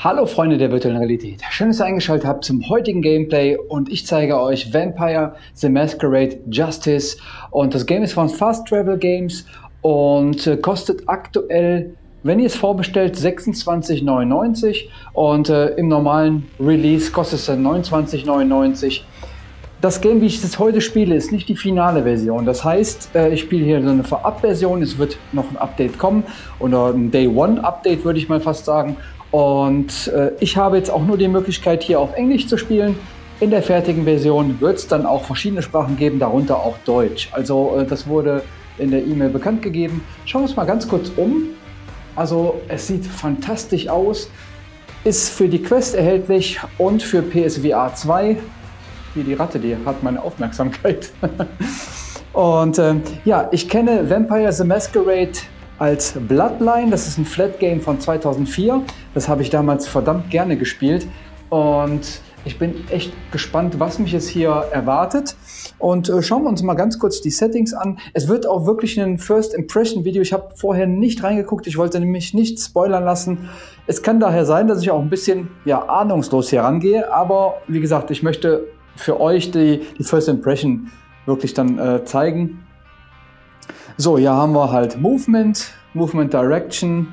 Hallo Freunde der virtuellen Realität, schön, dass ihr eingeschaltet habt zum heutigen Gameplay und ich zeige euch Vampire the Masquerade Justice und das Game ist von Fast Travel Games und kostet aktuell, wenn ihr es vorbestellt, 26,99 und im normalen Release kostet es dann 29,99. Das Game, wie ich es heute spiele, ist nicht die finale Version. Das heißt, ich spiele hier so eine Vorab-Version. Es wird noch ein Update kommen oder ein Day-One-Update, würde ich mal fast sagen. Und ich habe jetzt auch nur die Möglichkeit, hier auf Englisch zu spielen. In der fertigen Version wird es dann auch verschiedene Sprachen geben, darunter auch Deutsch. Also das wurde in der E-Mail bekannt gegeben. Schauen wir uns mal ganz kurz um. Also es sieht fantastisch aus. Ist für die Quest erhältlich und für PSVR 2. Hier die Ratte, die hat meine Aufmerksamkeit. Und ja, ich kenne Vampire the Masquerade als Bloodline. Das ist ein Flat Game von 2004. Das habe ich damals verdammt gerne gespielt. Und ich bin echt gespannt, was mich jetzt hier erwartet. Und schauen wir uns mal ganz kurz die Settings an. Es wird auch wirklich ein First Impression Video. Ich habe vorher nicht reingeguckt. Ich wollte nämlich nicht spoilern lassen. Es kann daher sein, dass ich auch ein bisschen ahnungslos hier rangehe. Aber wie gesagt, ich möchte für euch die First Impression wirklich dann zeigen. So, hier haben wir halt Movement Direction,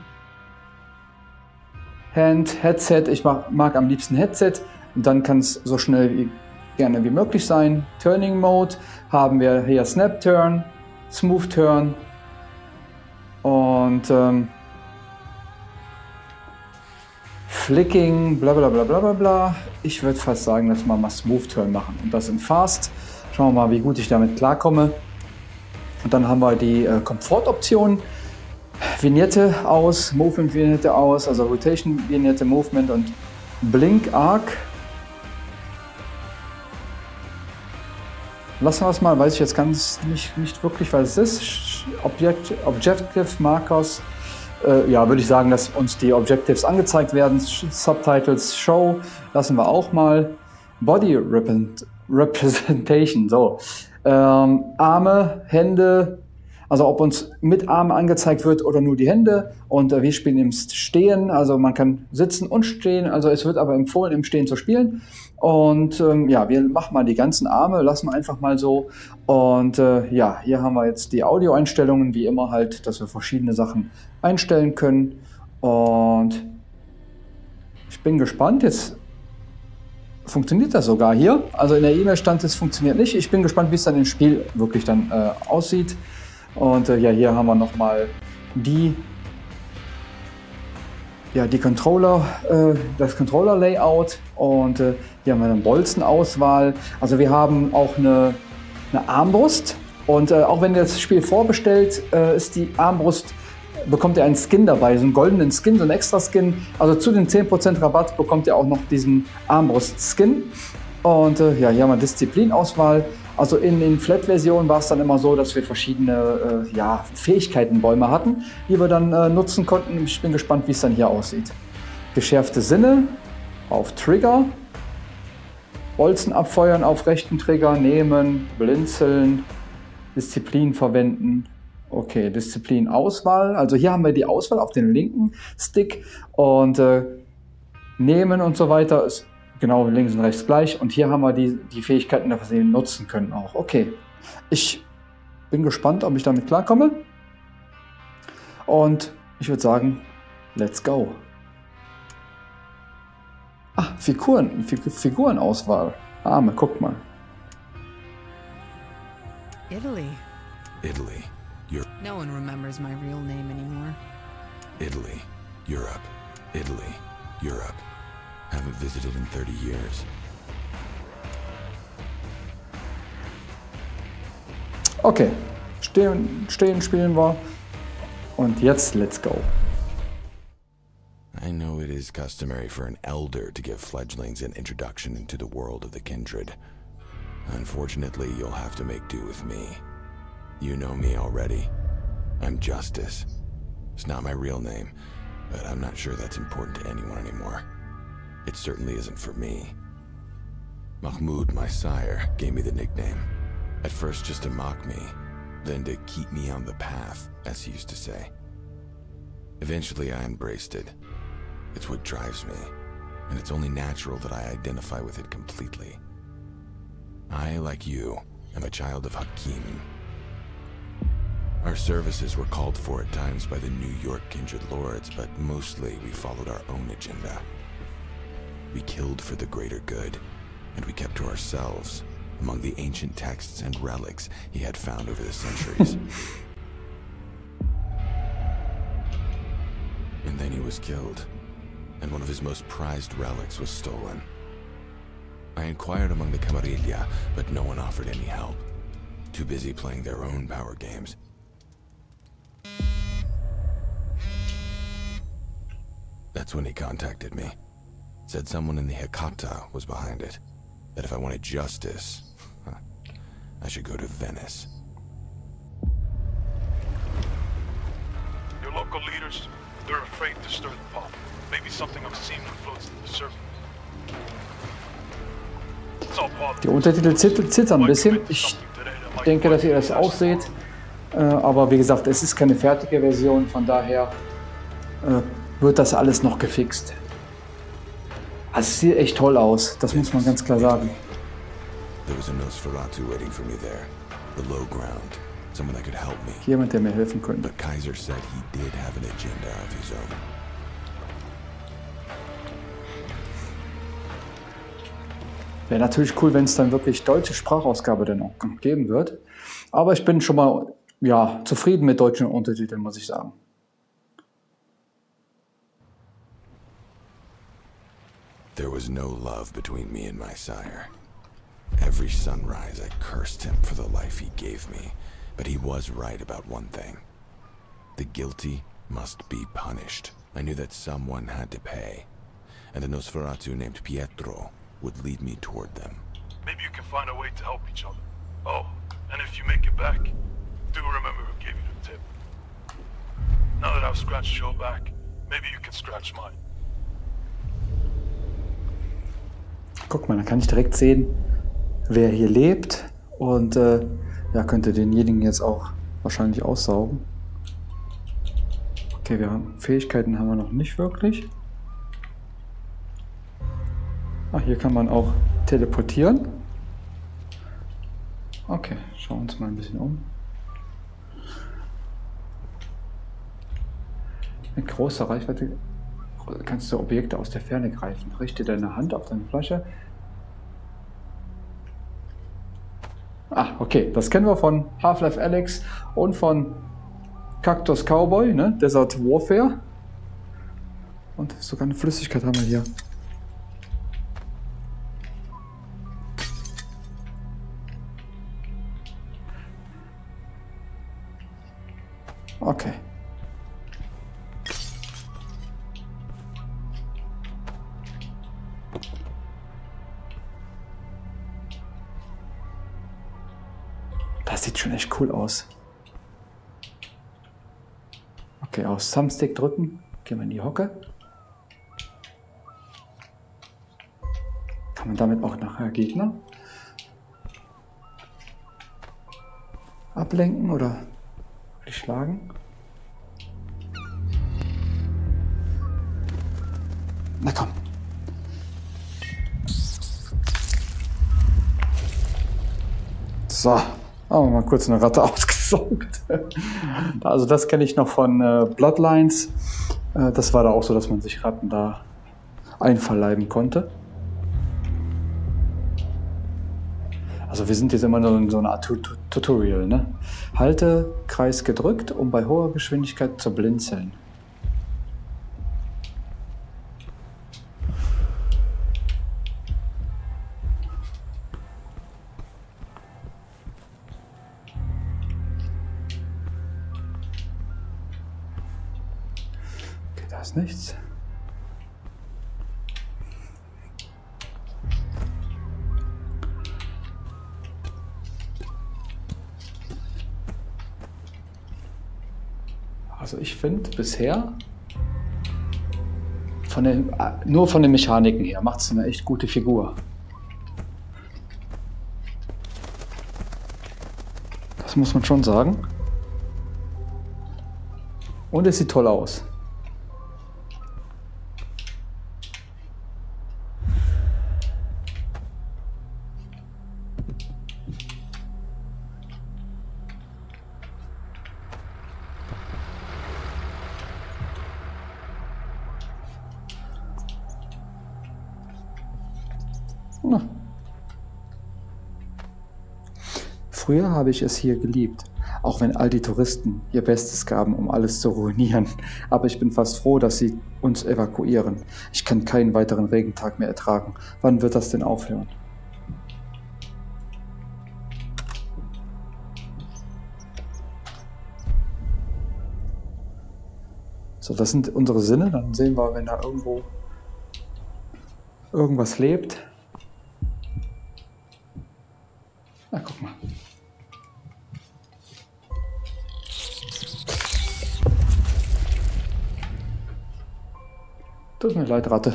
Hand, Headset. Ich mag am liebsten Headset. Und dann kann es so schnell gerne wie möglich sein. Turning Mode haben wir hier Snap Turn, Smooth Turn und Flicking, bla bla bla bla bla bla. Ich würde fast sagen, dass wir mal Smooth Turn machen und das in Fast. Schauen wir mal, wie gut ich damit klarkomme. Und dann haben wir die Komfortoptionen. Vignette aus, Movement Vignette aus, also Rotation Vignette, Movement und Blink Arc. Lassen wir es mal, weiß ich jetzt ganz nicht wirklich, was es ist. Objective Markers. Ja, würde ich sagen, dass uns die Objectives angezeigt werden. Subtitles Show lassen wir auch mal. Body Representation, so. Arme, Hände, also ob uns mit Armen angezeigt wird oder nur die Hände. Und wir spielen im Stehen, also man kann sitzen und stehen. Also es wird aber empfohlen, im Stehen zu spielen. Und ja, wir machen mal die ganzen Arme, lassen wir einfach mal so. Und ja, hier haben wir jetzt die Audioeinstellungen, wie immer halt, dass wir verschiedene Sachen einstellen können. Und ich bin gespannt, jetzt funktioniert das sogar hier. Also in der E-Mail stand es funktioniert nicht. Ich bin gespannt, wie es dann im Spiel wirklich dann aussieht. Und ja, hier haben wir nochmal die Controller, das Controller-Layout und hier haben wir eine Bolzenauswahl. Also wir haben auch eine Armbrust und auch wenn ihr das Spiel vorbestellt, ist die Armbrust, bekommt ihr einen Skin dabei, so einen goldenen Skin, so einen extra Skin. Also zu den 10% Rabatt bekommt ihr auch noch diesen Armbrust-Skin. Und ja, hier haben wir Disziplinauswahl. Also in den Flat-Versionen war es dann immer so, dass wir verschiedene Fähigkeitenbäume hatten, die wir dann nutzen konnten. Ich bin gespannt, wie es dann hier aussieht. Geschärfte Sinne auf Trigger. Bolzen abfeuern auf rechten Trigger, nehmen, blinzeln, Disziplin verwenden. Okay, Disziplinauswahl. Also hier haben wir die Auswahl auf den linken Stick und nehmen und so weiter ist genau links und rechts gleich. Und hier haben wir die Fähigkeiten, dass wir sie nutzen können auch. Okay, ich bin gespannt, ob ich damit klarkomme. Und ich würde sagen, let's go. Ah, Figurenauswahl. Arme, guck mal. Italy. Italy. No one remembers my real name anymore. Italy. Europe. Italy. Europe. Haven't visited in 30 years. Okay, stehen spielen wir. Und jetzt let's go. I know it is customary for an elder to give fledglings an introduction into the world of the kindred. Unfortunately, you'll have to make do with me. You know me already. I'm Justice. It's not my real name, but I'm not sure that's important to anyone anymore. It certainly isn't for me. Mahmoud, my sire, gave me the nickname. At first just to mock me, then to keep me on the path, as he used to say. Eventually I embraced it. It's what drives me. and it's only natural that I identify with it completely. I, like you, am a child of Hakim. Our services were called for at times by the New York Kindred Lords, but mostly we followed our own agenda. We killed for the greater good, and we kept to ourselves among the ancient texts and relics he had found over the centuries. And then he was killed, and one of his most prized relics was stolen. I inquired among the Camarilla, but no one offered any help. Too busy playing their own power games. That's when he contacted me. Said someone in the Hecata was behind it. That if I wanted justice, I should go to Venice. Your local leaders, they're afraid to stir the pot. Maybe something obscene floats to the surface. Die Untertitel zittern ein bisschen. Ich denke, dass ihr das auch seht. Aber wie gesagt, es ist keine fertige Version, von daher wird das alles noch gefixt. Also es sieht echt toll aus, das muss man ganz klar sagen. Jemand, der mir helfen könnte. Wäre natürlich cool, wenn es dann wirklich deutsche Sprachausgabe dann auch geben wird. Aber ich bin schon mal zufrieden mit deutschen Untertiteln, muss ich sagen. There was no love between me and my sire. Every sunrise I cursed him for the life he gave me, but he was right about one thing. The guilty must be punished. I knew that someone had to pay, and a Nosferatu named Pietro would lead me toward them. Maybe you can find a way to help each other. Oh, and if you make it back, do remember who gave you the tip. Now that I've scratched your back, maybe you can scratch mine. Guck mal, da kann ich direkt sehen, wer hier lebt und könnte denjenigen jetzt auch wahrscheinlich aussaugen. Okay, Fähigkeiten haben wir noch nicht wirklich. Hier kann man auch teleportieren. Okay, schauen wir uns mal ein bisschen um. Mit großer Reichweite kannst du Objekte aus der Ferne greifen. Richte deine Hand auf deine Flasche. Okay, das kennen wir von Half-Life Alyx und von Cactus Cowboy, ne? Desert Warfare. Und sogar eine Flüssigkeit haben wir hier. Okay. Das sieht schon echt cool aus. Okay, auf Thumbstick drücken. Gehen wir in die Hocke. Kann man damit auch nachher Gegner ablenken oder schlagen? Na komm. So, haben wir mal kurz eine Ratte ausgesaugt. Also das kenne ich noch von Bloodlines. Das war da auch so, dass man sich Ratten da einverleiben konnte. Also wir sind jetzt immer nur in so einer Art Tutorial, ne? Halte Kreis gedrückt, um bei hoher Geschwindigkeit zu blinzeln. Okay, da ist nichts. Also ich finde bisher, nur von den Mechaniken her, macht es eine echt gute Figur. Das muss man schon sagen. Und es sieht toll aus. Früher habe ich es hier geliebt, auch wenn all die Touristen ihr Bestes gaben, um alles zu ruinieren. Aber ich bin fast froh, dass sie uns evakuieren. Ich kann keinen weiteren Regentag mehr ertragen. Wann wird das denn aufhören? So, das sind unsere Sinne. Dann sehen wir, wenn da irgendwo irgendwas lebt. Na, guck mal. Tut mir leid, Ratte.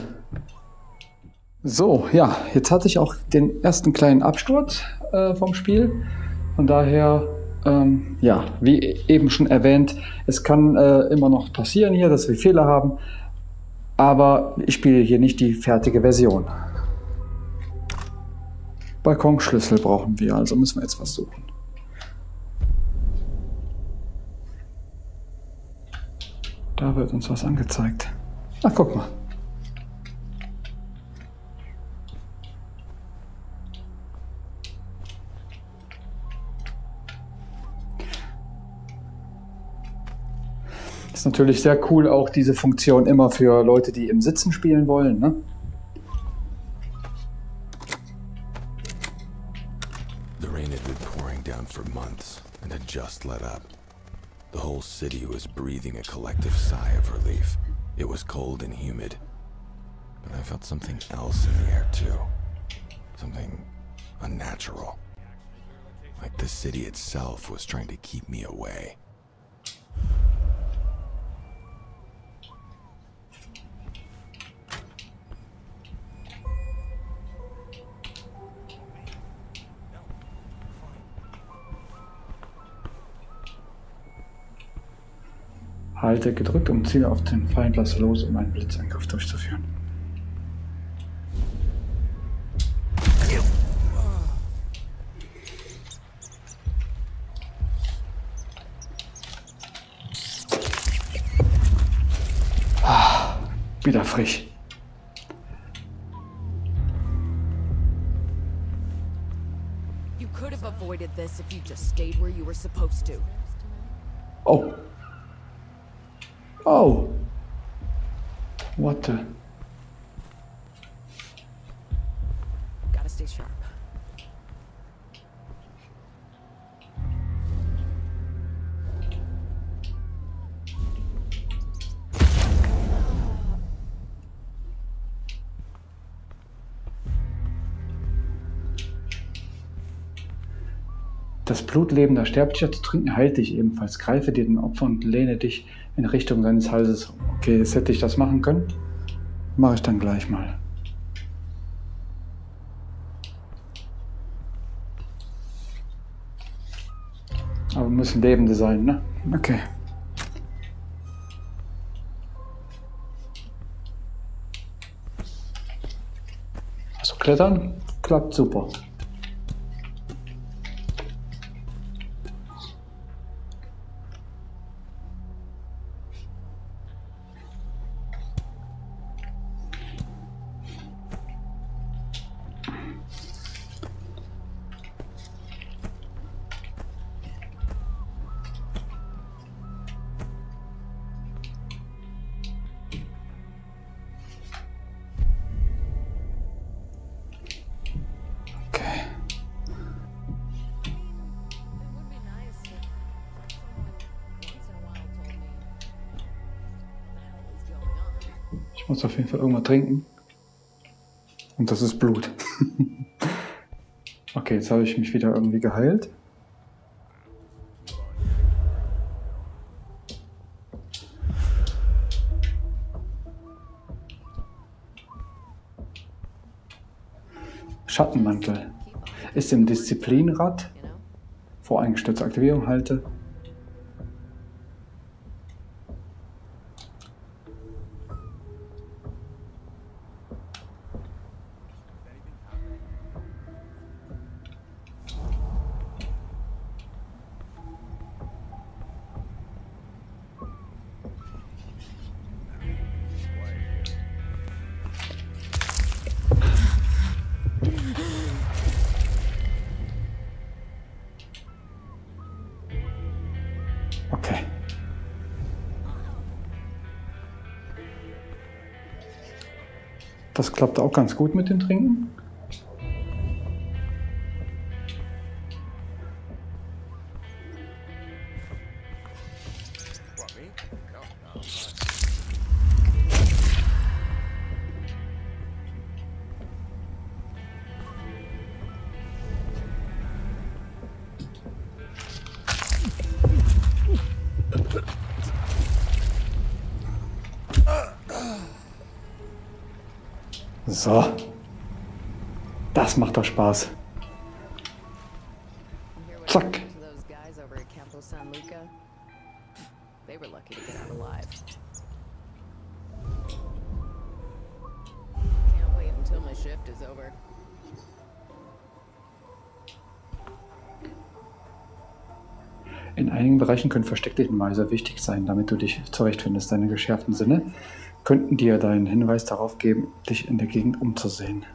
So, ja, jetzt hatte ich auch den ersten kleinen Absturz vom Spiel. Von daher, ja, wie eben schon erwähnt, es kann immer noch passieren hier, dass wir Fehler haben. Aber ich spiele hier nicht die fertige Version. Balkonschlüssel brauchen wir, also müssen wir jetzt was suchen. Da wird uns was angezeigt. Ach, guck mal. Ist natürlich sehr cool, auch diese Funktion immer für Leute, die im Sitzen spielen wollen, ne? The rain had been pouring down for months and had just let up. The whole city was breathing a collective sigh of relief. It was cold and humid, but I felt something else in the air too. Something unnatural. Like the city itself was trying to keep me away. Halte gedrückt und ziele auf den Feind, lasse los, um einen Blitzangriff durchzuführen. Wieder frisch. You could have avoided this if you just stayed where you were supposed to. Oh. Oh. What the? Gotta stay sharp. Das Blut lebender Sterblicher zu trinken heilt dich ebenfalls. Greife dir den Opfer und lehne dich in Richtung seines Halses. Okay, jetzt hätte ich das machen können. Mache ich dann gleich mal. Aber müssen Lebende sein, ne? Okay. Also klettern klappt super. Ich muss auf jeden Fall irgendwas trinken. Und das ist Blut. Okay, jetzt habe ich mich wieder irgendwie geheilt. Schattenmantel. Ist im Disziplinrad. Voreingestürzte Aktivierung halte. Das klappt auch ganz gut mit dem Trinken. So. Das macht doch Spaß. Zack. In einigen Bereichen können versteckte Hinweise wichtig sein, damit du dich zurechtfindest. Deine geschärften Sinne könnten dir deinen Hinweis darauf geben, dich in der Gegend umzusehen.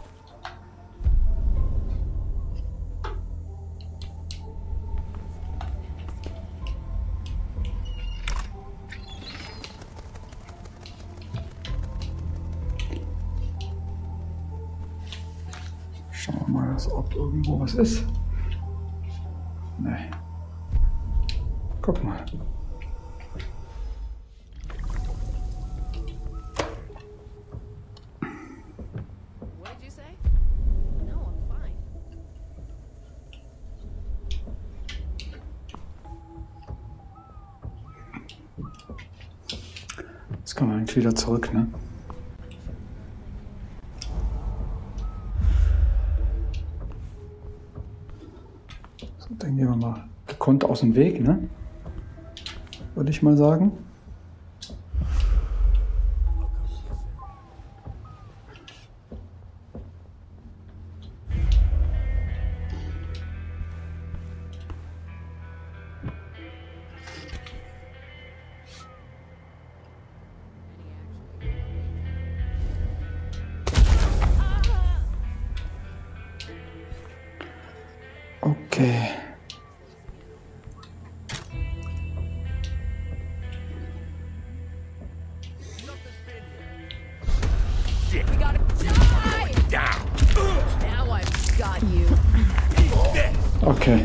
Schauen wir mal, ob irgendwo was ist. Nee. Guck mal. Jetzt kann man eigentlich wieder zurück, ne? So, dann gehen wir mal gekonnt aus dem Weg, ne? Würde ich mal sagen. Okay. Okay.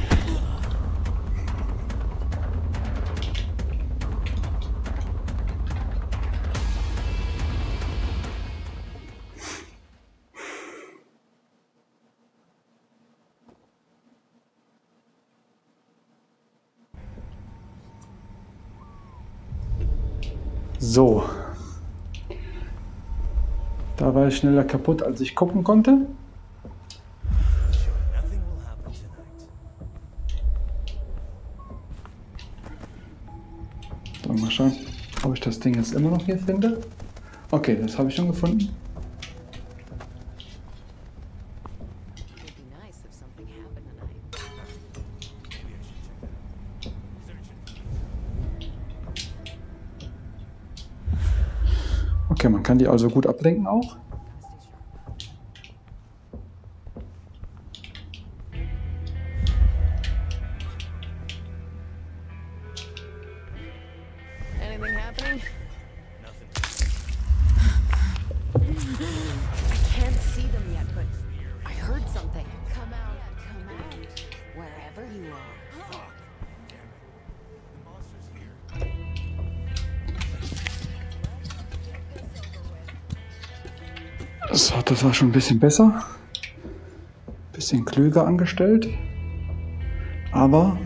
So. Da war ich schneller kaputt, als ich gucken konnte. So, mal schauen, ob ich das Ding jetzt immer noch hier finde. Okay, das habe ich schon gefunden. Okay, man kann die also gut ablenken auch. So, das war schon ein bisschen besser. Bisschen klüger angestellt. Aber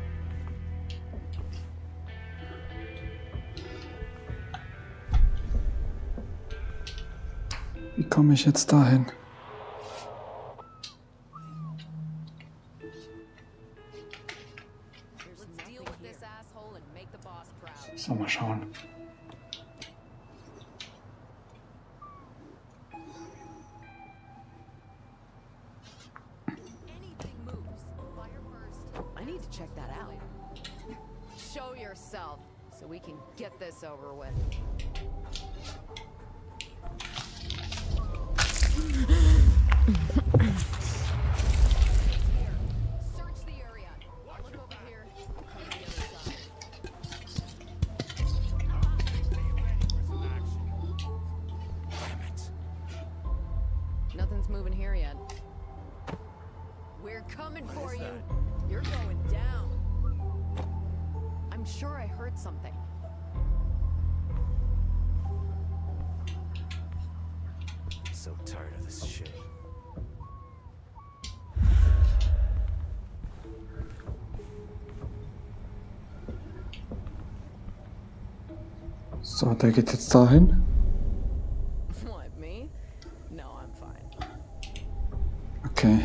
wie komme ich jetzt dahin? So, mal schauen. Check that out. Show yourself so we can get this over with. Search the area. Look over here. Come to the other side. Damn it. you? You're going down. I'm sure I heard something. So tired of this shit. So, der geht jetzt dahin. What, me? No, I'm fine. Okay.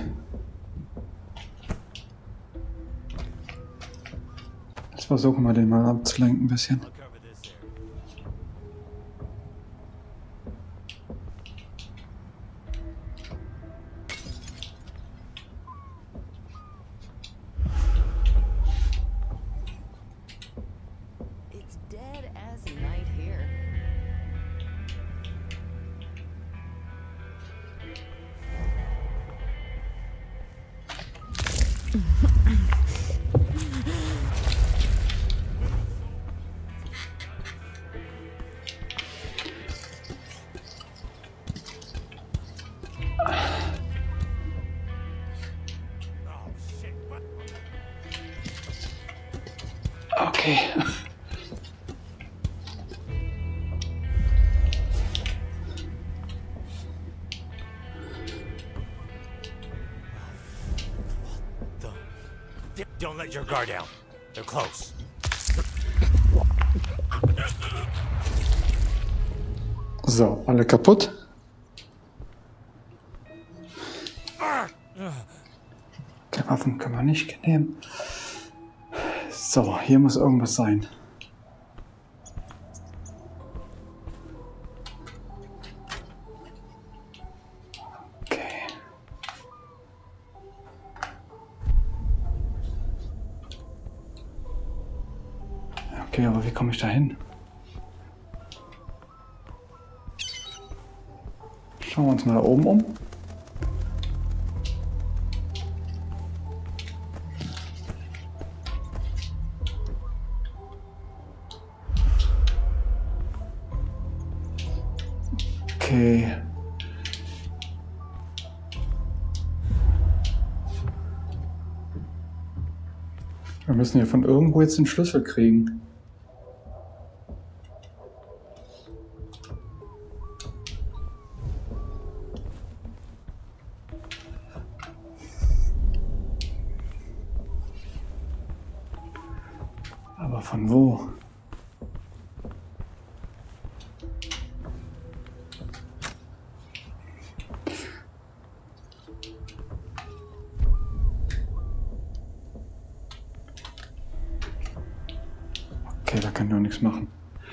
Jetzt versuchen wir den mal abzulenken ein bisschen. I'll cover this area. It's dead as night here. Oh shit, what? Okay. Don't let your guard down. They're close. So, alle kaputt. Okay, Waffen können wir nicht nehmen. So, hier muss irgendwas sein. Okay. Okay, aber wie komme ich da hin? Schauen wir uns mal da oben um. Okay. Wir müssen hier von irgendwo jetzt den Schlüssel kriegen. Aber von wo? Okay, da kann ich noch nichts machen.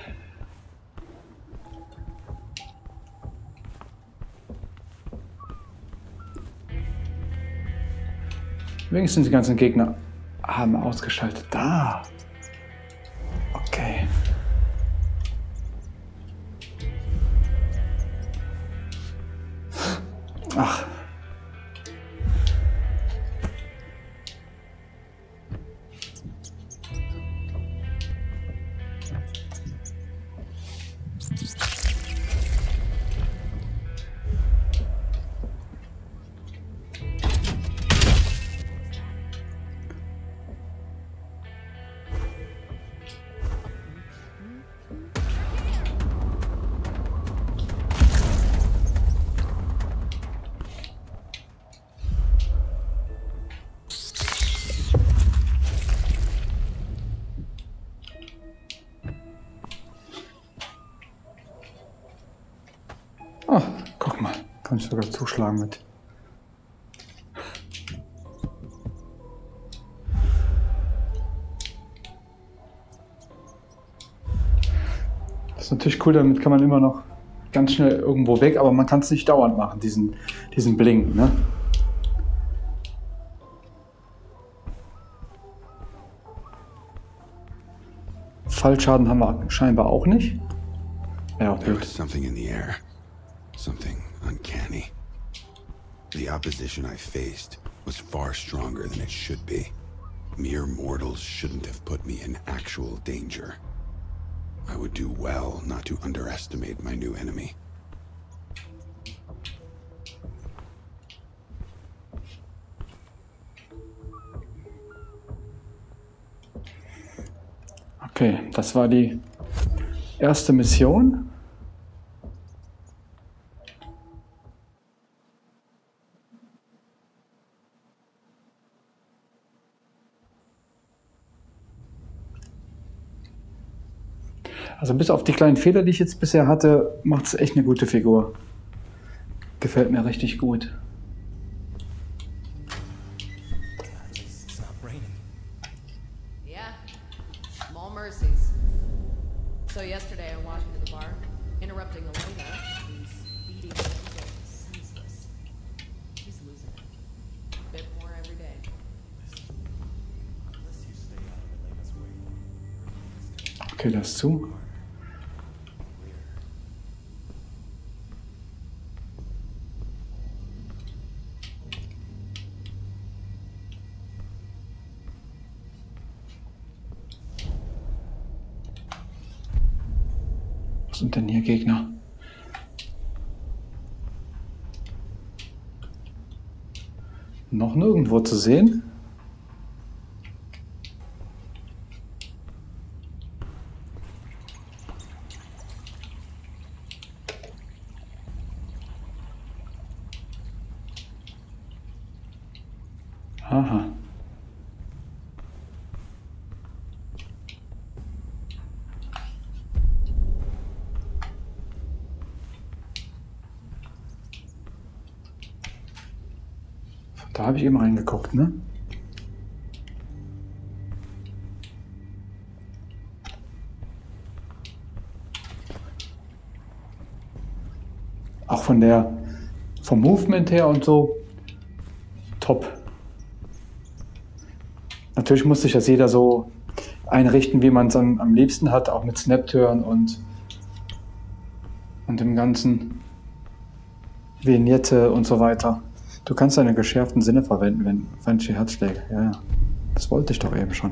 Wenigstens die ganzen Gegner haben ausgeschaltet. Da! Okay. Ach. Oh, guck mal, kann ich sogar zuschlagen mit. Das ist natürlich cool, damit kann man immer noch ganz schnell irgendwo weg, aber man kann es nicht dauernd machen, diesen Blink, ne? Fallschaden haben wir scheinbar auch nicht. Ja, There blöd. was something in the air. Something uncanny. The opposition I faced was far stronger than it should be. Mere mortals shouldn't have put me in actual danger. I would do well not to underestimate my new enemy. Okay, das war die erste Mission. Also bis auf die kleinen Fehler, die ich jetzt bisher hatte, macht es echt eine gute Figur. Gefällt mir richtig gut. At least it's not raining. Yeah, small mercies. So yesterday I walked into the bar, interrupting Elena, who's beating Angel senseless. She's losing it. A bit more every day. Unless you stay out of Elena's way. Okay, das zu. Was sind denn hier Gegner? Noch nirgendwo zu sehen. Aha. Da habe ich eben reingeguckt, ne? Auch vom Movement her und so, top. Natürlich muss sich das jeder so einrichten, wie man es am liebsten hat, auch mit Snap-Turn und dem ganzen Vignette und so weiter. Du kannst deine geschärften Sinne verwenden, wenn feindliche Herzschläge. Ja, ja. Das wollte ich doch eben schon.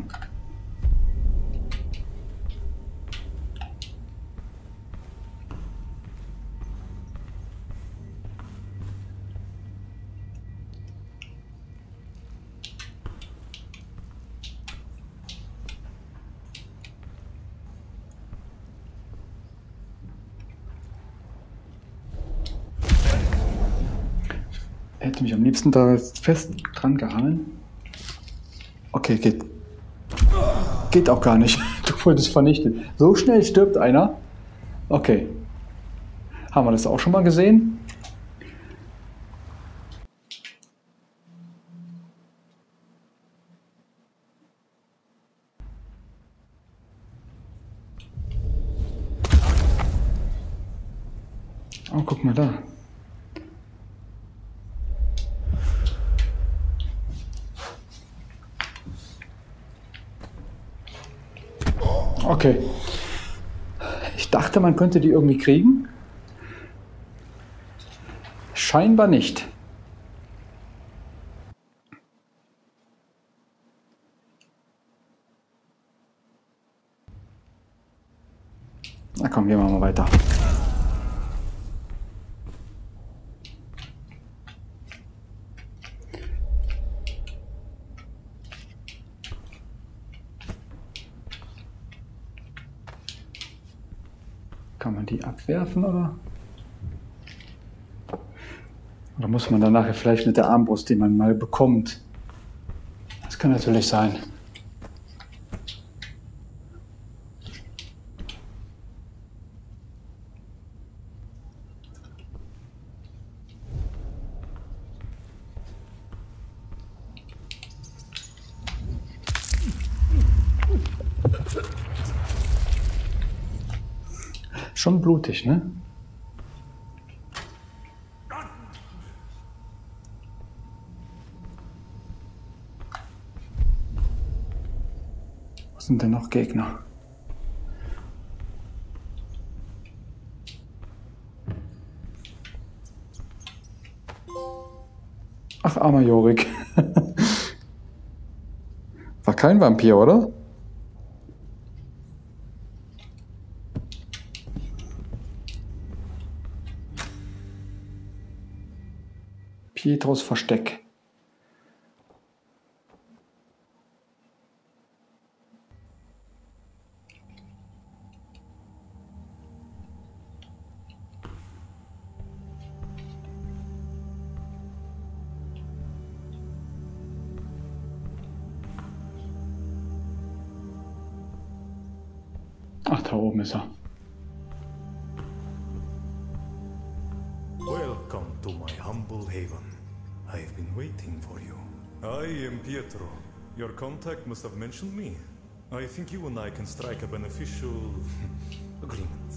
Hätte mich am liebsten da fest dran gehangen. Okay, geht auch gar nicht. Du wurdest vernichtet. So schnell stirbt einer. Okay. Haben wir das auch schon mal gesehen? Oh, guck mal da. Okay. Ich dachte, man könnte die irgendwie kriegen. Scheinbar nicht. Na komm, gehen wir mal weiter. Kann man die abwerfen, oder? Oder muss man dann nachher vielleicht mit der Armbrust, die man mal bekommt? Das kann natürlich sein. Schon blutig, ne? Was sind denn noch Gegner? Ach, armer Jorik. War kein Vampir, oder? Pietros Versteck. Ach, da oben ist er. Welcome to my humble haven. I've been waiting for you. I am Pietro. Your contact must have mentioned me. I think you and I can strike a beneficial agreement.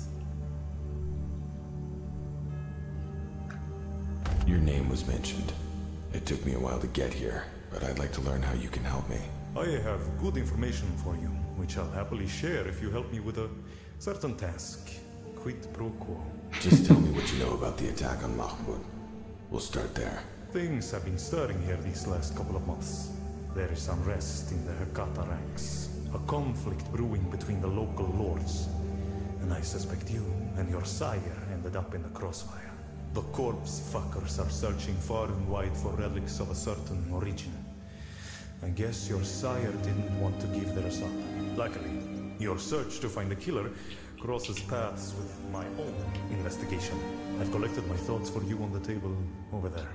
Your name was mentioned. It took me a while to get here, but I'd like to learn how you can help me. I have good information for you, which I'll happily share if you help me with a certain task. Quid pro quo. Just tell me what you know about the attack on Mahmoud. We'll start there. Things have been stirring here these last couple of months. There is unrest in the Hekata ranks. A conflict brewing between the local lords. And I suspect you and your sire ended up in the crossfire. The corpse fuckers are searching far and wide for relics of a certain origin. I guess your sire didn't want to give theirs up. Luckily, your search to find the killer crosses paths with my own investigation. I've collected my thoughts for you on the table over there.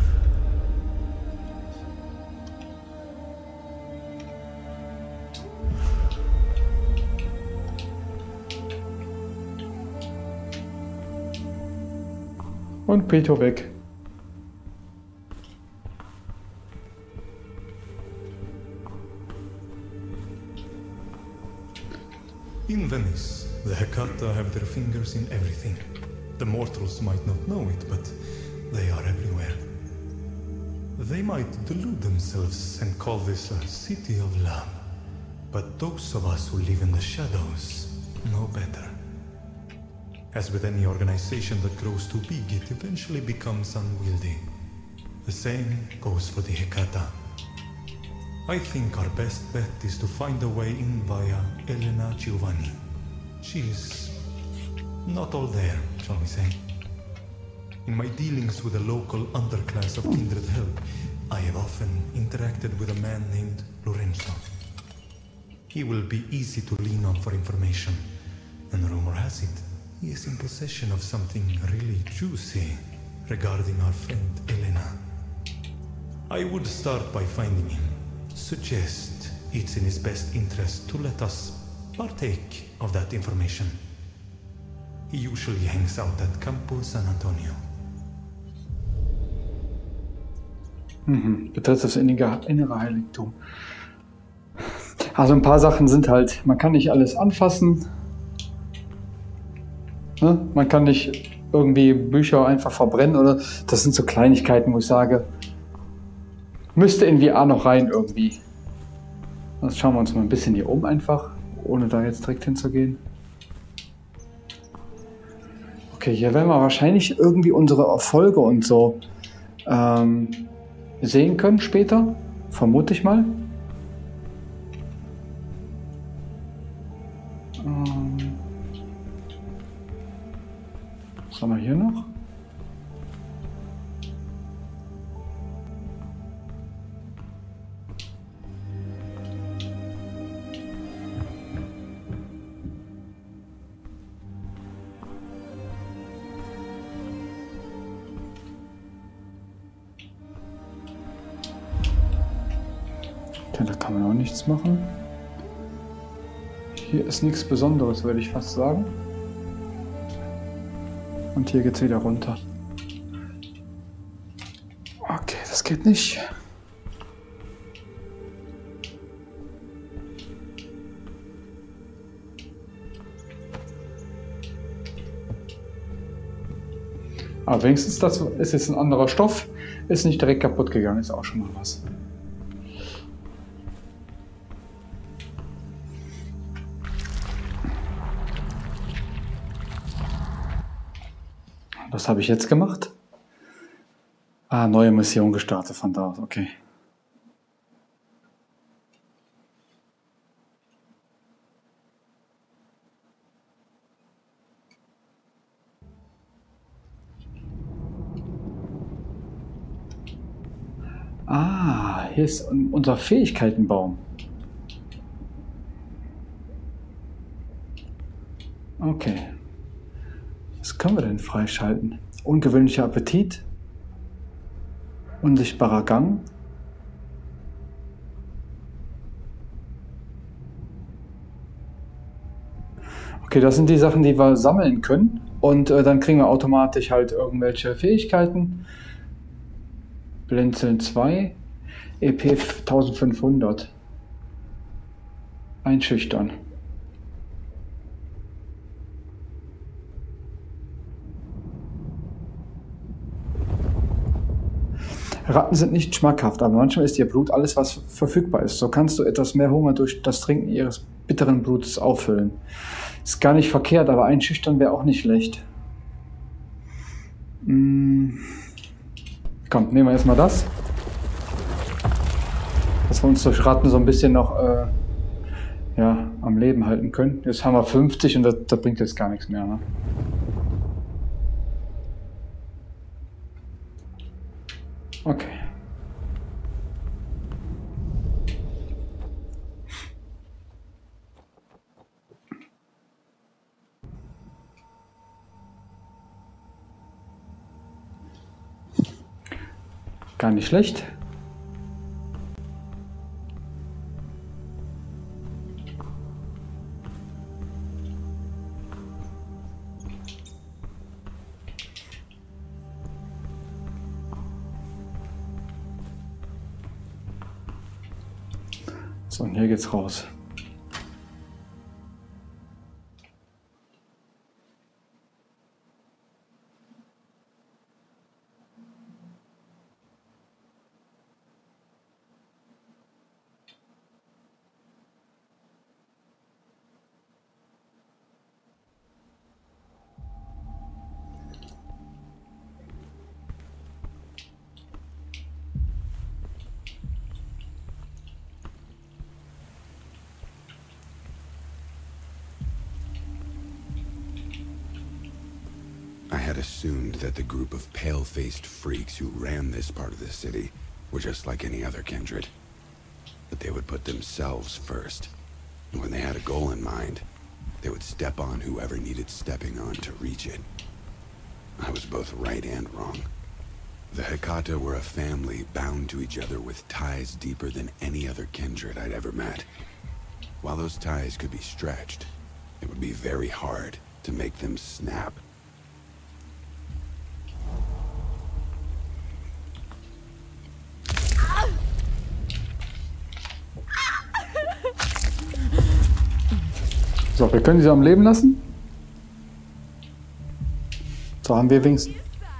Und Peter weg. In Venice, the Hekata have their fingers in everything. The mortals might not know it, but they are everywhere. They might delude themselves and call this a city of love. But those of us who live in the shadows know better. As with any organization that grows too big, it eventually becomes unwieldy. The same goes for the Hekata. I think our best bet is to find a way in via Elena Giovanni. She's not all there, shall we say. In my dealings with the local underclass of Kindred Hell, I have often interacted with a man named Lorenzo. He will be easy to lean on for information, and rumor has it he is in possession of something really juicy regarding our friend Elena. I would start by finding him. Suggest it's in his best interest to let us partake of that information. He usually hangs out at Campo San Antonio. Betrifft das innere Heiligtum. Also ein paar Sachen sind halt, man kann nicht alles anfassen. Ne? Man kann nicht irgendwie Bücher einfach verbrennen oder das sind so Kleinigkeiten, wo ich sage, müsste in VR noch rein irgendwie. Das schauen wir uns mal ein bisschen hier oben einfach, ohne da jetzt direkt hinzugehen. Okay, hier werden wir wahrscheinlich irgendwie unsere Erfolge und so sehen können später, vermute ich mal. Was haben wir hier noch? Da kann man auch nichts machen. Hier ist nichts Besonderes, würde ich fast sagen. Und hier geht's wieder runter. Okay, das geht nicht. Aber wenigstens das ist jetzt ein anderer Stoff, ist nicht direkt kaputt gegangen, ist auch schon mal was. Was habe ich jetzt gemacht? Ah, neue Mission gestartet von da aus, okay. Ah, hier ist unser Fähigkeitenbaum. Okay. Was können wir denn freischalten? Ungewöhnlicher Appetit. Unsichtbarer Gang. Okay, das sind die Sachen, die wir sammeln können. Und dann kriegen wir automatisch halt irgendwelche Fähigkeiten. Blinzeln 2, EP 1500. Einschüchtern. Ratten sind nicht schmackhaft, aber manchmal ist ihr Blut alles, was verfügbar ist. So kannst du etwas mehr Hunger durch das Trinken ihres bitteren Blutes auffüllen. Ist gar nicht verkehrt, aber einschüchtern wäre auch nicht schlecht. Komm, nehmen wir erstmal das. Dass wir uns durch Ratten so ein bisschen noch ja, am Leben halten können. Jetzt haben wir 50 und das bringt jetzt gar nichts mehr. Ne? Okay. Gar nicht schlecht. So, und hier geht's raus. I had assumed that the group of pale-faced freaks who ran this part of the city were just like any other kindred. But they would put themselves first. And when they had a goal in mind, they would step on whoever needed stepping on to reach it. I was both right and wrong. The Hecata were a family bound to each other with ties deeper than any other kindred I'd ever met. While those ties could be stretched, it would be very hard to make them snap. So, wir können sie am Leben lassen. So haben wir wenigstens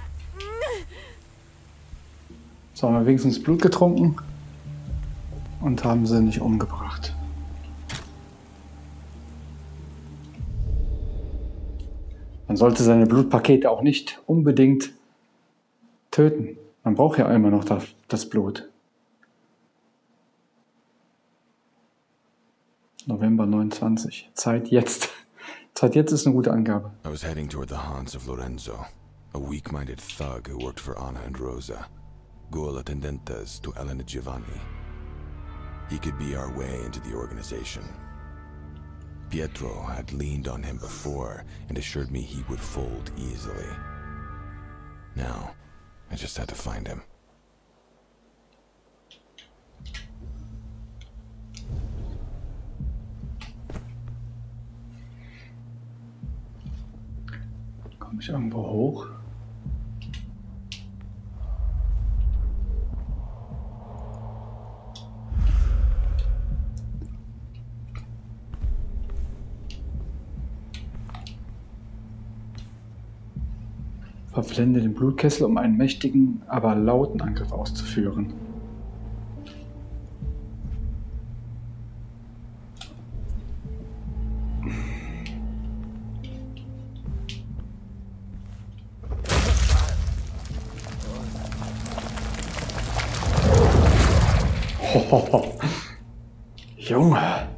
Blut getrunken und haben sie nicht umgebracht. Man sollte seine Blutpakete auch nicht unbedingt töten. Man braucht ja immer noch das Blut. November 29. Zeit jetzt. Zeit jetzt ist eine gute Angabe. I was heading toward the haunts of Lorenzo, a weak-minded thug who worked for Anna and Rosa, ghoul attendentes to Elena Giovanni. He could be our way into the organization. Pietro had leaned on him before and assured me he would fold easily. Now, I just had to find him. Komme ich irgendwo hoch? Verblende den Blutkessel, um einen mächtigen, aber lauten Angriff auszuführen. Junge.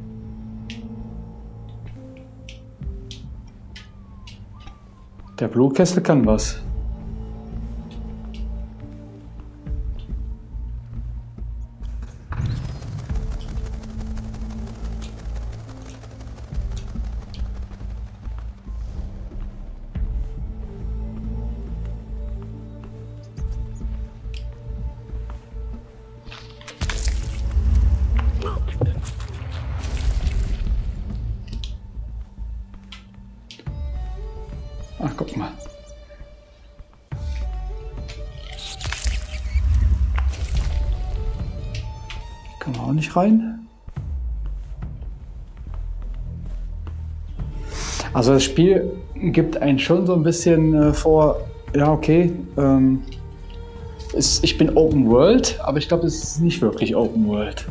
Der Blutkessel kann was. Ach, guck mal. Kann man auch nicht rein. Also das Spiel gibt einen schon so ein bisschen vor, ja okay, ich bin Open World, aber ich glaube, es ist nicht wirklich Open World.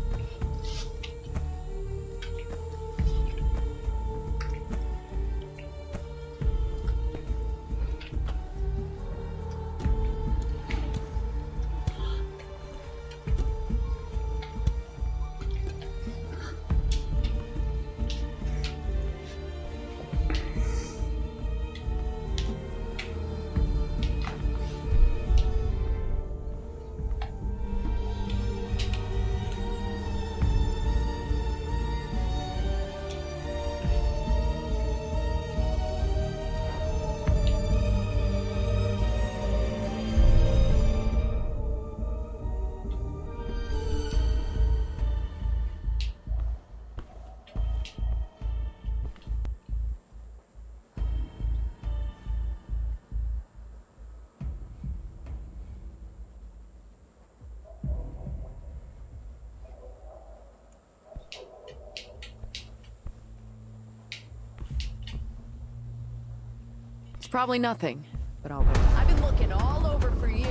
It's probably nothing, but I'll go. I've been looking all over for you.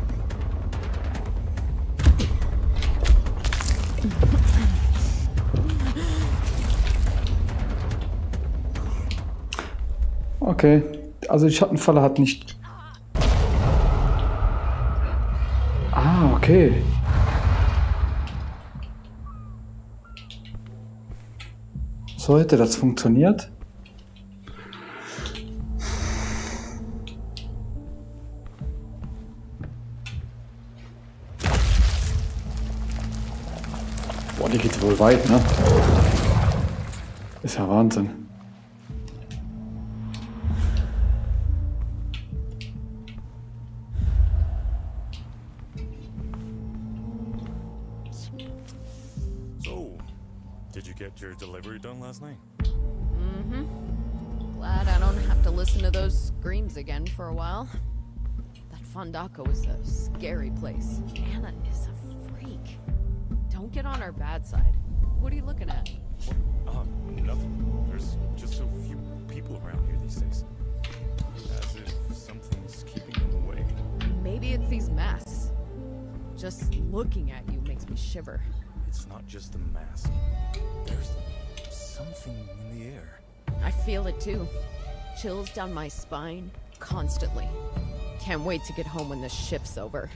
Okay, also die Schattenfalle hat nicht... Ah, okay. So hätte das funktioniert. Boah, die geht wohl weit, ne? Ist ja Wahnsinn. Did you get your delivery done last night? Mm-hmm. Glad I don't have to listen to those screams again for a while. That Fondako is a scary place. Anna is a freak. Don't get on our bad side. What are you looking at? Nothing. There's just so few people around here these days. As if something's keeping them away. Maybe it's these masks. Just looking at you makes me shiver. It's not just the mask. There's something in the air. I feel it too. Chills down my spine, constantly. Can't wait to get home when this shift's over.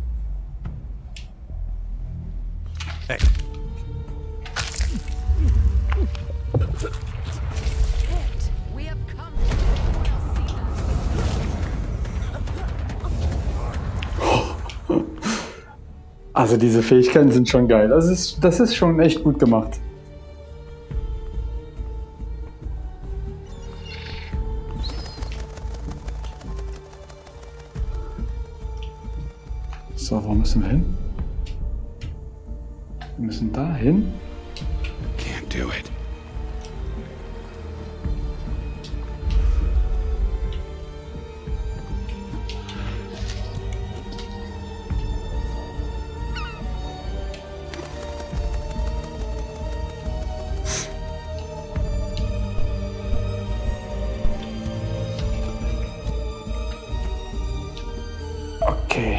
Hey. Shit! We have come. Everyone else see that? Also diese Fähigkeiten sind schon geil. Das ist schon echt gut gemacht. So, wo müssen wir hin? Wir müssen da hin. Can't do it. Okay.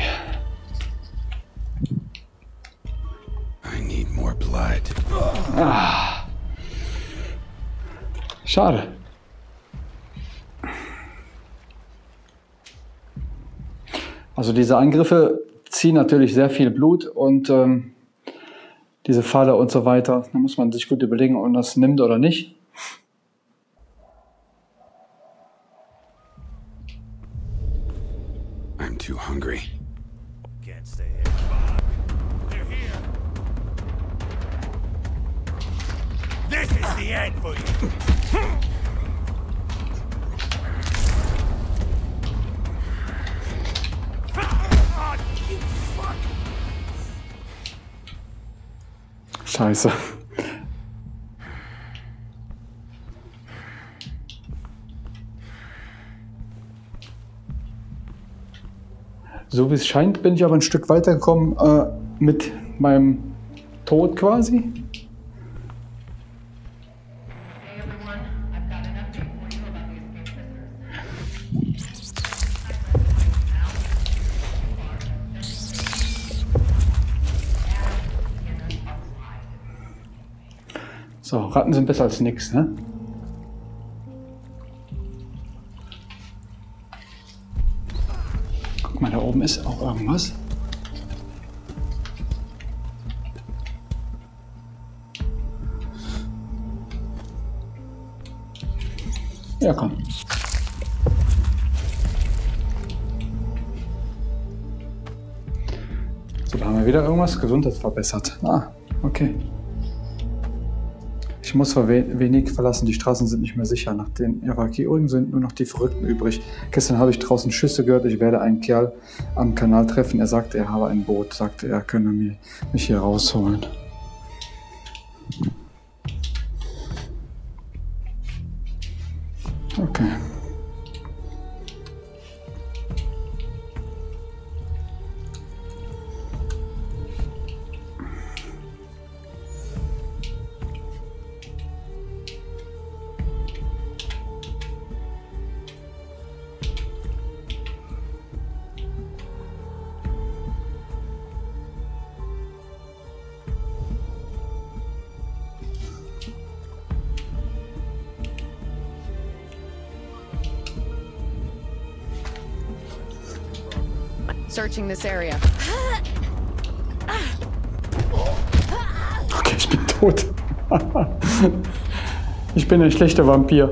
I need more blood. Ah. Schade. Also diese Angriffe ziehen natürlich sehr viel Blut und diese Falle und so weiter. Da muss man sich gut überlegen, ob man das nimmt oder nicht. I'm too hungry. Can't stay here. Fuck. They're here. This is the end for you. You fuck. Scheiße. So wie es scheint, bin ich aber ein Stück weitergekommen mit meinem Tod quasi. Hey everyone, I've got an update for you about the escaped prisoners. So, Ratten sind besser als nix, ne? Guck mal, da oben ist auch irgendwas. Ja, komm. So, da haben wir wieder irgendwas. Gesundheit verbessert. Ah, okay. Ich muss zwar wenig verlassen, die Straßen sind nicht mehr sicher. Nach den Evakuierungen sind nur noch die Verrückten übrig. Gestern habe ich draußen Schüsse gehört, ich werde einen Kerl am Kanal treffen. Er sagte, er habe ein Boot, sagte er könne mich hier rausholen. Okay. Searching this area. Okay, ich bin tot. Ich bin ein schlechter Vampir.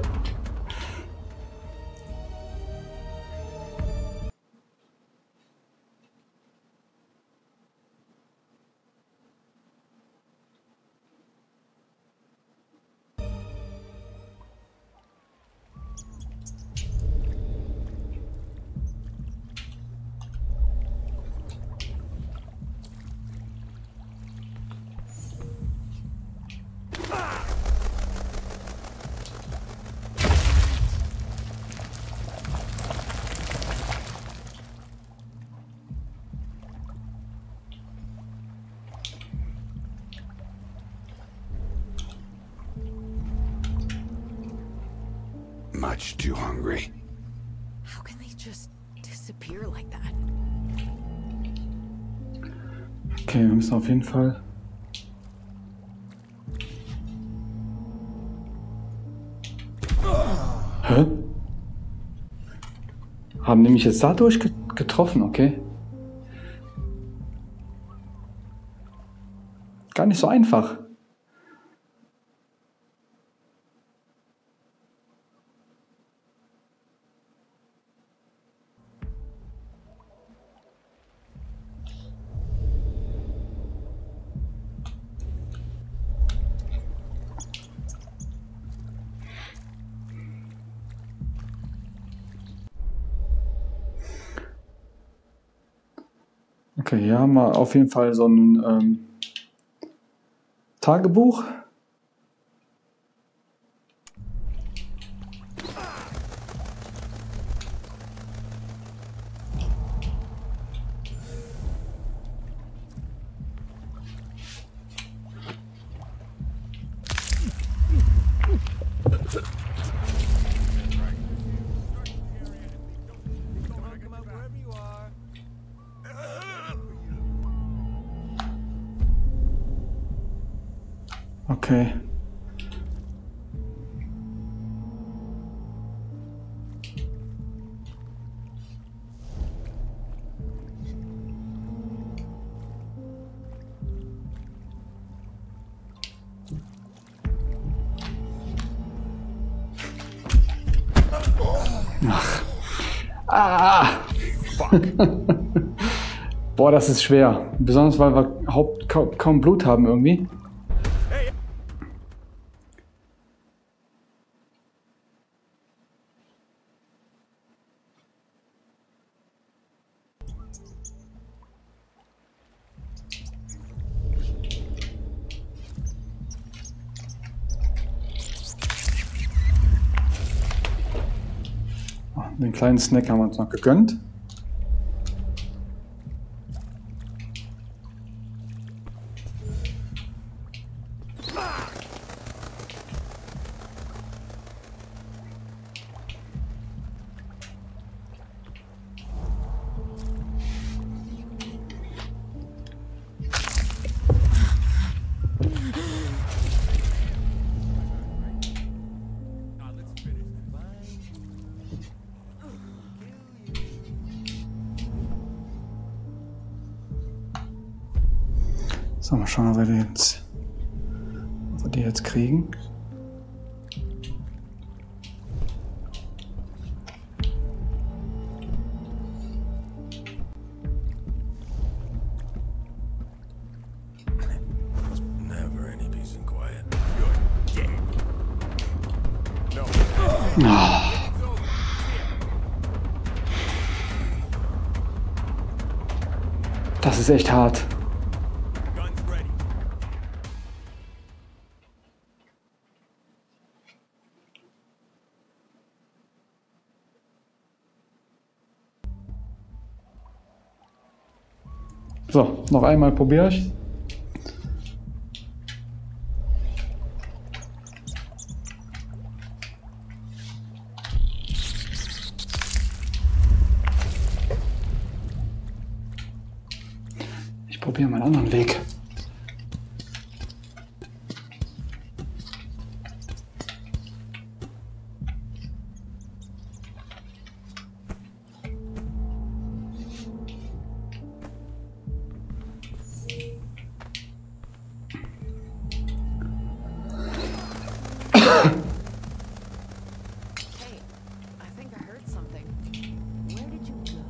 Much too hungry. How can they just disappear like that? Okay, wir müssen auf jeden Fall... Hä? Haben die mich jetzt dadurch getroffen, okay? Gar nicht so einfach. Okay, hier haben wir auf jeden Fall so ein Tagebuch. Okay. Ach. Ah. Boah, das ist schwer. Besonders weil wir kaum Blut haben irgendwie. Den kleinen Snack haben wir uns noch gegönnt. So, mal schauen, ob wir die jetzt kriegen. Das ist echt hart. So, noch einmal probiere ich. Ich probiere mal einen anderen Weg. Hey, I think I heard something. Where did you go?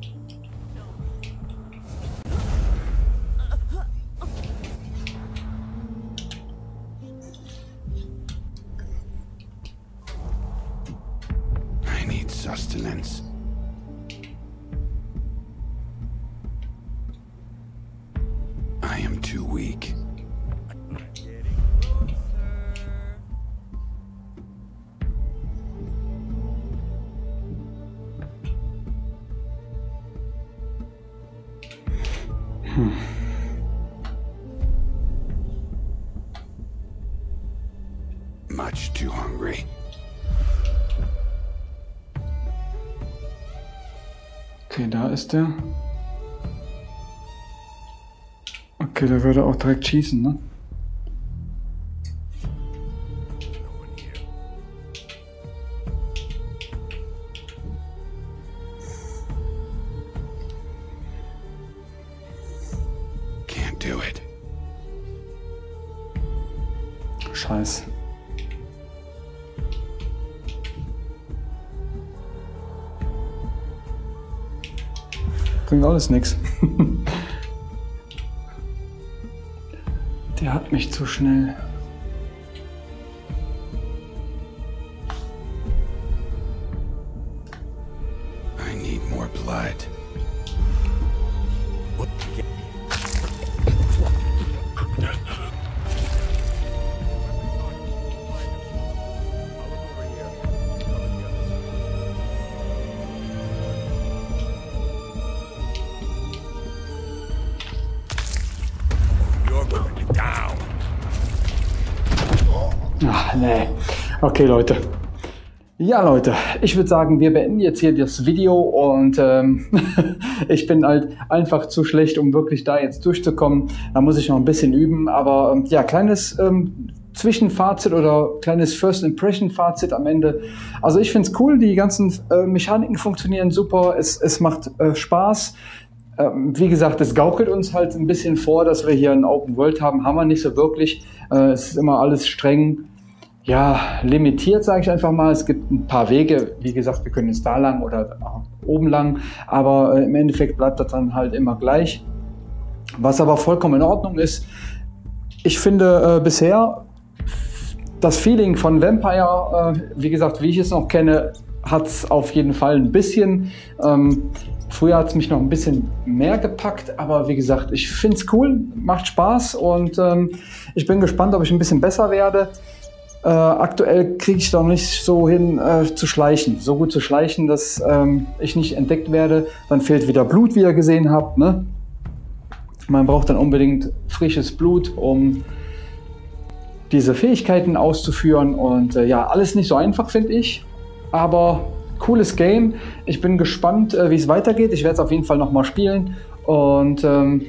I need sustenance. I am too weak. Much too hungry. Okay, da ist der. Okay, der würde auch direkt schießen, ne? Can't do it. Scheiße. Bringt alles nichts. Der hat mich zu schnell. I need more blood. Ach, nee. Okay, Leute. Ja, Leute, ich würde sagen, wir beenden jetzt hier das Video und ich bin halt einfach zu schlecht, um wirklich da jetzt durchzukommen. Da muss ich noch ein bisschen üben, aber ja, kleines Zwischenfazit oder kleines First Impression Fazit am Ende. Also ich finde es cool, die ganzen Mechaniken funktionieren super, es macht Spaß. Wie gesagt, es gaukelt uns halt ein bisschen vor, dass wir hier ein Open World haben wir nicht so wirklich. Es ist immer alles streng, ja, limitiert, sage ich einfach mal. Es gibt ein paar Wege, wie gesagt, wir können jetzt da lang oder oben lang, aber im Endeffekt bleibt das dann halt immer gleich. Was aber vollkommen in Ordnung ist, ich finde bisher das Feeling von Vampire, wie gesagt, wie ich es noch kenne, hat es auf jeden Fall ein bisschen. Früher hat es mich noch ein bisschen mehr gepackt, aber wie gesagt, ich finde es cool, macht Spaß und ich bin gespannt, ob ich ein bisschen besser werde. Aktuell kriege ich doch nicht so hin zu schleichen, so gut zu schleichen, dass ich nicht entdeckt werde. Dann fehlt wieder Blut, wie ihr gesehen habt, ne? Man braucht dann unbedingt frisches Blut, um diese Fähigkeiten auszuführen und ja, alles nicht so einfach, finde ich, aber cooles Game. Ich bin gespannt, wie es weitergeht. Ich werde es auf jeden Fall nochmal spielen und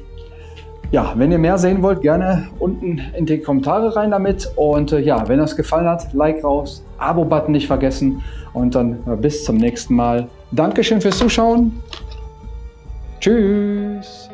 ja, wenn ihr mehr sehen wollt, gerne unten in die Kommentare rein damit. Und ja, wenn es gefallen hat, Like raus, Abo-Button nicht vergessen. Und dann bis zum nächsten Mal. Dankeschön fürs Zuschauen. Tschüss.